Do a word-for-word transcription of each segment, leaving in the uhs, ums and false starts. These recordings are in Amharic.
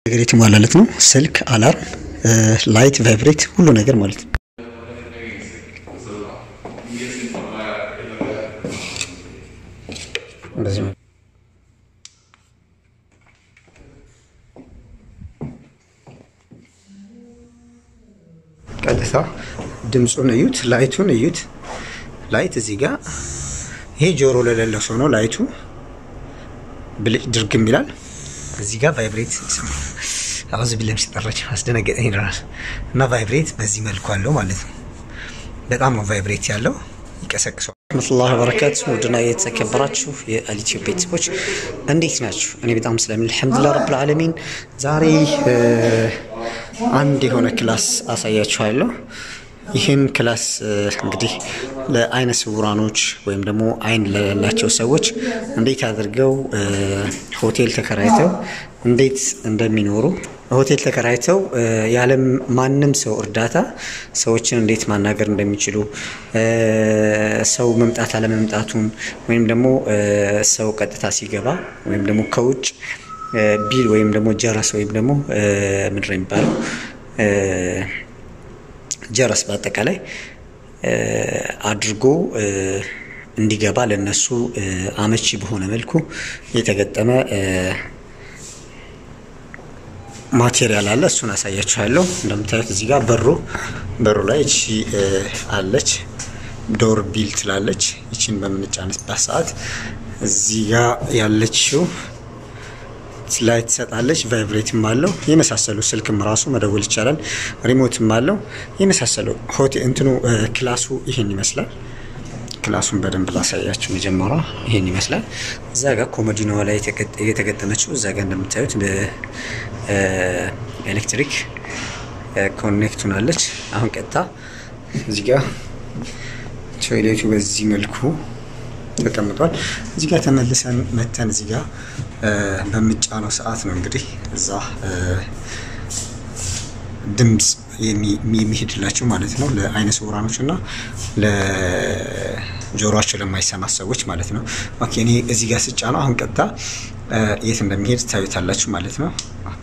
ነገር የተሟላለት ነው ስልክ አላርም ላይት ቫይብሬት ሁሉ ነገር ማለት ነው እንደዚህ ቀጥታ ድምጹን እዩት ላይቱን እዩት ላይት እዚህ ጋር ይሄ ጆሮ ለሌለው ሰው ነው ላይቱ ብልጭ ድርግም ይላል እዚህ ጋር ቫይብሬት ይሰማል አውዝ ቢለም ሲጠራች አስደነገጠኝ ራስ እና ቫይብሬት በዚህ መልኩ አለው ማለት ነው በጣም ነው ቫይብሬት ያለው ይቀሰቅሳል ወራህመቱላሂ ወበረካቱ ወድና የተከበራችሁ የአሊቲዩብ ቤተሰቦች እንዴት ናችሁ እኔ በጣም ሰላም አልሐምዱሊላህ ረብል ዓለሚን ዛሬ አንድ የሆነ ክላስ አሳያችኋለሁ ይሄን ክላስ እንግዲህ ለአይነ ስውራኖች ወይም ደግሞ አይን ለሌላቸው ሰዎች እንዴት አድርገው ሆቴል ተከራይተው እንዴት እንደሚኖሩ ሆቴል ተከራይተው ያለ ማንንም ሰው እርዳታ ሰዎችን እንዴት ማናገር እንደሚችሉ ሰው መምጣት አለ መምጣቱን ወይም ደግሞ ሰው ቀጥታ ሲገባ ወይም ደግሞ ከውጭ ቢል ወይም ደግሞ ጀረስ ወይም ደግሞ ምድር የሚባለው ጀረስ በአጠቃላይ አድርጎ እንዲገባ ለነሱ አመቺ በሆነ መልኩ የተገጠመ ማቴሪያል አለ እሱን አሳያችኋለሁ እንደምታዩት እዚህ ጋር በሩ በሩ ላይ እቺ አለች ዶር ቢል ትላለች እቺን በመንጫንበት ሰዓት እዚህ ጋር ያለችው ላይት ሰጣለች ቫይብሬትም አለው የመሳሰሉ ስልክም ራሱ መደወል ይቻላል ሪሞትም አለው የመሳሰሉ ሆቴል እንትኑ ክላሱ ይሄን ይመስላል ክላሱን በደንብ ላሳያችሁ መጀመሪያ ይሄን ይመስላል እዛ ጋር ኮሞዲኖ ላይ የተገጠመችው እዛ ጋር እንደምታዩት በኤሌክትሪክ ኮኔክት ሆናለች አሁን ቀጥታ እዚህ ጋር ቶይሌቱ በዚህ መልኩ ተቀምጧል እዚህ ጋር ተመልሰን መተን እዚህ ጋር በመጫነው ሰዓት ነው እንግዲህ እዛ ድምጽ የሚሄድላችሁ ማለት ነው ለአይነ ስውራኖችና ለጆሮአቸው ለማይሰማ ሰዎች ማለት ነው ኦኬ እኔ እዚህ ጋር ስጫነው አሁን ቀጥታ የት እንደሚሄድ ታዩታላችሁ ማለት ነው ኦኬ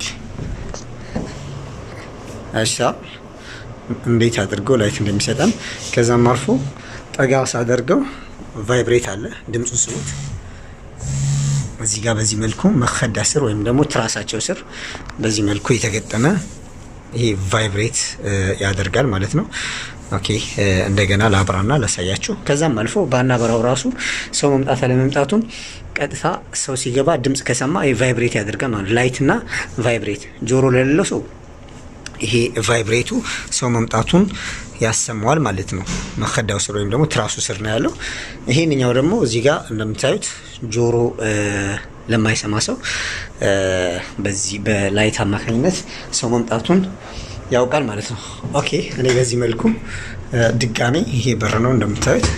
አይሻ እንዴት አድርጎ ላይት እንደሚሰጠን ከዛም አልፎ ጠጋ ሳደርገው ቫይብሬት አለ ድምጹን ስሙት እዚህ ጋር በዚህ መልኩ መخዳ ስር ወይም ደግሞ ትራሳቸው ስር በዚህ መልኩ የተገጠመ ይሄ ቫይብሬት ያደርጋል ማለት ነው ኦኬ እንደገና ላብራና ላሳያችሁ ከዛም አልፎ ባና በራው ራሱ ሰው መምጣት አለ መምጣቱን ቀጥታ ሰው ሲገባ ድምጽ ከሰማ ይሄ ቫይብሬት ያደርጋል ማለት ላይትና ቫይብሬት ጆሮ ለሌለው ሰው ይሄ ቫይብሬቱ ሰው መምጣቱን ያሰማዋል ማለት ነው መخዳው ስር ወይም ደግሞ ትራሱ ስር ነው ያለው ይሄንኛው ደግሞ እዚህ ጋር እንደምታዩት ጆሮ ለማይሰማ ሰው በዚህ በላይት አማካኝነት ሰው መምጣቱን ያውቃል ማለት ነው ኦኬ እኔ በዚህ መልኩ ድጋሚ ይሄ በር ነው እንደምታዩት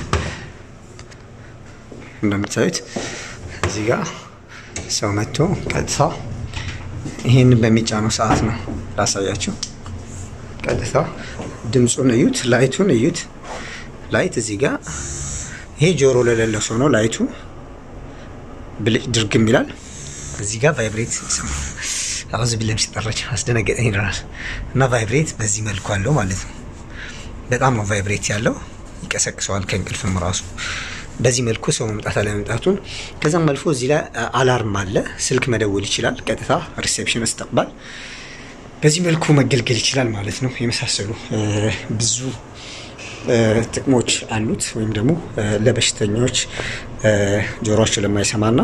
እንደምታዩት እዚህ ጋር ሰው መጥቶ ቀጥታ ይሄን በሚጫነው ሰዓት ነው ላሳያችሁ ቀጥታ ድምጹን እዩት ላይቱን እዩት ላይት እዚህ ጋር ይሄ ጆሮ ለሌለው ሰው ነው ላይቱ ብልጭ ድርግም ይላል እዚህ ጋር ቫይብሬት ይሰማል አውዝ ቢለም ሲጠራች አስደነገጠኝ ራስ እና ቫይብሬት በዚህ መልኩ አለው ማለት ነው በጣም ነው ቫይብሬት ያለው ይቀሰቅሰዋል ከእንቅልፍም ራሱ በዚህ መልኩ ሰው መምጣት አለ መምጣቱን ከዛም አልፎ እዚህ ላይ አላርም አለ ስልክ መደወል ይችላል ቀጥታ ሪሴፕሽን አስተቀባል በዚህ መልኩ መገልገል ይችላል ማለት ነው የመሳሰሉ ብዙ ጥቅሞች አሉት ወይም ደግሞ ለበሽተኞች ጆሮአቸው ለማይሰማና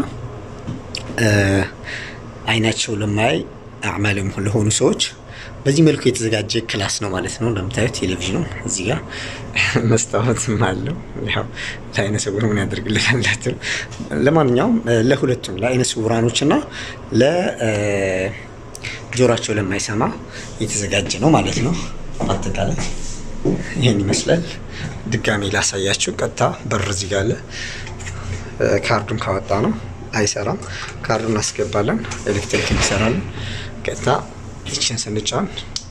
አይናቸው ለማይ አዕማልም ለሆኑ ሰዎች በዚህ መልኩ የተዘጋጀ ክላስ ነው ማለት ነው እንደምታዩት ቴሌቪዥኑ እዚህ ጋር መስታወትም አለው ያው ለአይነ ስውራን ምን ያደርግልናል ለማንኛውም ለሁለቱም ለአይነ ስውራኖችና ለ ጆሮአቸው ለማይሰማ የተዘጋጀ ነው ማለት ነው አጠቃላይ ይሄን ይመስላል ድጋሚ ላሳያችሁ ቀጥታ በር እዚህ ጋር አለ ካርዱን ካወጣ ነው አይሰራም ካርዱን አስገባለን ኤሌክትሪክ ይሰራል ቀጥታ እቺን ስንጫን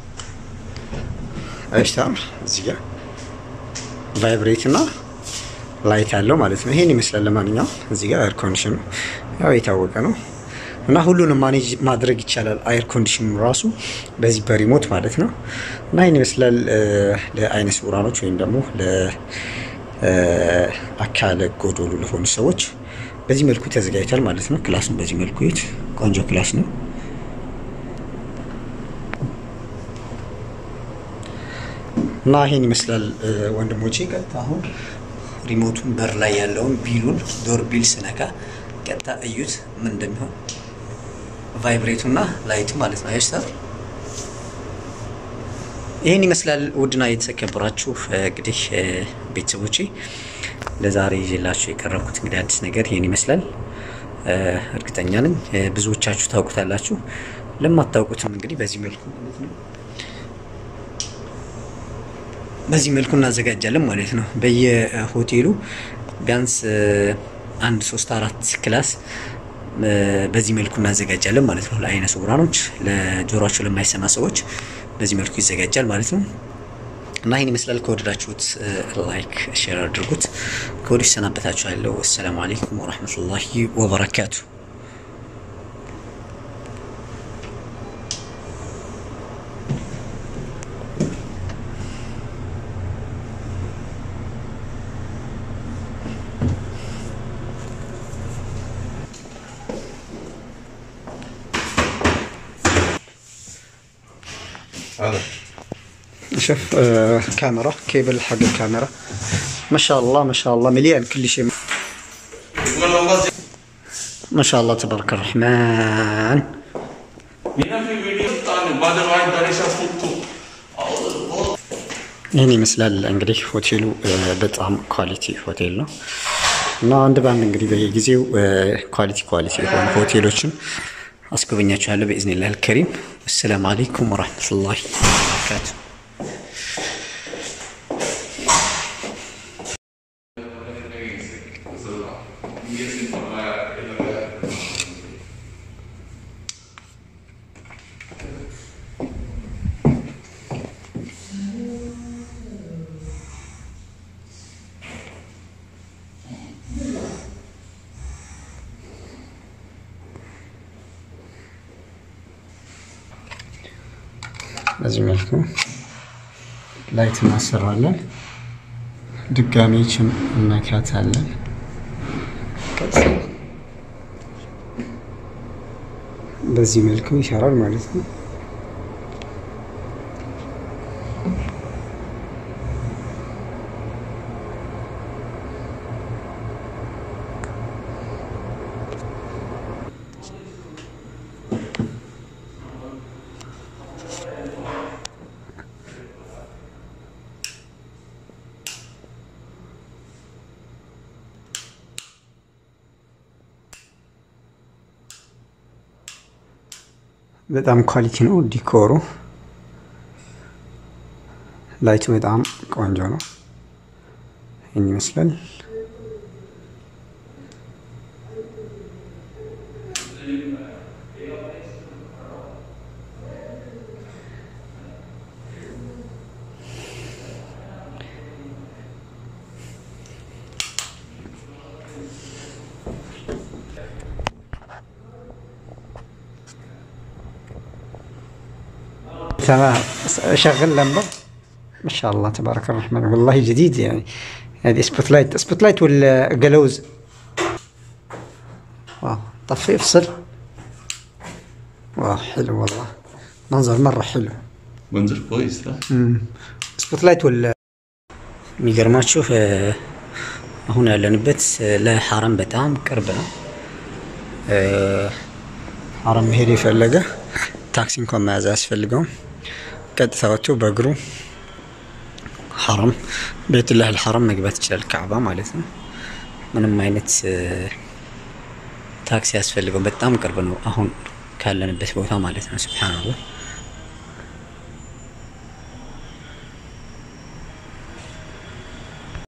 አይሽታም እዚህ ጋር ቫይብሬት እና ላይት አለው ማለት ነው ይሄን ይመስላል ለማንኛውም እዚህ ጋር ኤር ኮንዲሽኑ ያው የታወቀ ነው እና ሁሉንም ማኔጅ ማድረግ ይቻላል። አየር ኮንዲሽን ራሱ በዚህ በሪሞት ማለት ነው። እና ይህን ይመስላል ለአይነ ስውራኖች ወይም ደግሞ ለአካለ ጎዶሎ ለሆኑ ሰዎች በዚህ መልኩ ተዘጋጅቷል ማለት ነው። ክላሱን በዚህ መልኩ ይት ቆንጆ ክላስ ነው። እና ይሄን ይመስላል ወንድሞቼ። ቀጥታ አሁን ሪሞቱን በር ላይ ያለውን ቢሉን ዶር ቢል ስነካ ቀጥታ እዩት ምን እንደሚሆን ቫይብሬቱና ላይቱ ማለት ነው። አይስተር ይሄን ይመስላል። ውድና የተከበራችሁ እንግዲህ ቤተሰቦቼ ለዛሬ ይዤላችሁ የቀረብኩት እንግዲህ አዲስ ነገር ይሄን ይመስላል። እርግጠኛ ነኝ ብዙዎቻችሁ ታውቁታላችሁ። ለማታውቁትም እንግዲህ በዚህ መልኩ ማለት ነው በዚህ መልኩ እናዘጋጃለን ማለት ነው። በየሆቴሉ ቢያንስ አንድ ሶስት አራት ክላስ በዚህ መልኩ እናዘጋጃለን ማለት ነው። ለአይነ ስውራኖች ለጆሮአቸው ለማይሰማ ሰዎች በዚህ መልኩ ይዘጋጃል ማለት ነው። እና ይሄን ይመስላል። ከወደዳችሁት ላይክ ሼር አድርጉት። ከወዲሁ ሰናበታችኋለሁ። አሰላሙ አለይኩም ወራህመቱላሂ ወበረካቱ። هذا شوف آه كاميرا كيبل حق الكاميرا ما شاء الله ما شاء الله مليان كل شيء ما شاء الله تبارك الرحمن. يعني مثلا እንግዲህ ሆቴሉ በጣም ኳሊቲ ሆቴል ነው እና አንድ ባንድ እንግዲህ በየጊዜው ኳሊቲ ኳሊቲ የሆኑ ሆቴሎችን አስጎበኛችኋለሁ በኢዝኒላህ አልከሪም። السلام عليكم ورحمة الله وبركاته. በዚህ መልኩ ላይት እናሰራለን። ድጋሜችን እናካታለን። በዚህ መልኩ ይሰራል ማለት ነው። በጣም ኳሊቲ ነው ዲኮሩ። ላይቱ በጣም ቆንጆ ነው። ይሄን ይመስላል። تمام شغل لمبه ما شاء الله تبارك الرحمن والله جديد يعني. هذه سبوت لايت سبوت لايت ولا قلوز؟ واو طفي افصل. واو حلو والله منظر مره حلو منظر كويس. لا امم سبوت لايت ولا የሚገርማችሁ አሁን ያለንበት ለሐረም በጣም ቅርብ ነው። ሐረም መሄድ የፈለገ ታክሲ እንኳን መያዝ አያስፈልገውም። ቀጥታ ወጥቶ በእግሩ ሐረም ቤቱላህ አልሐረም መግባት ይችላል። ካዕባ ማለት ነው። ምንም አይነት ታክሲ ያስፈልገው በጣም ቅርብ ነው አሁን ካለንበት ቦታ ማለት ነው። ሱብሃንአላህ